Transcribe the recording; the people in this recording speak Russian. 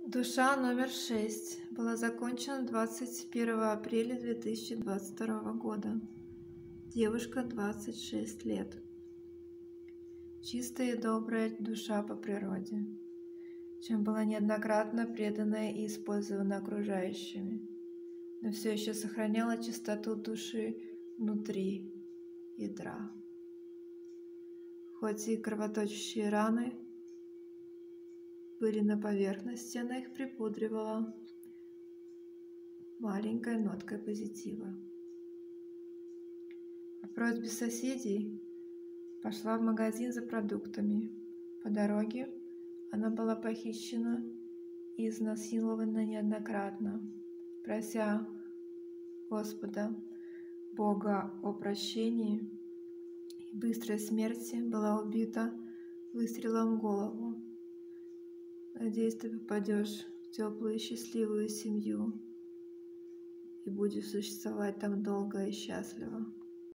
Душа номер 6 была закончена 21 апреля 2022 года. Девушка, 26 лет. Чистая и добрая душа по природе, чем была неоднократно преданная и использована окружающими, но все еще сохраняла чистоту души внутри ядра. Хоть и кровоточащие раны были на поверхности, она их припудривала маленькой ноткой позитива. По просьбе соседей пошла в магазин за продуктами. По дороге она была похищена и изнасилована неоднократно. Прося Господа Бога о прощении и быстрой смерти, была убита выстрелом в голову. Надеюсь, ты попадешь в теплую и счастливую семью и будешь существовать там долго и счастливо.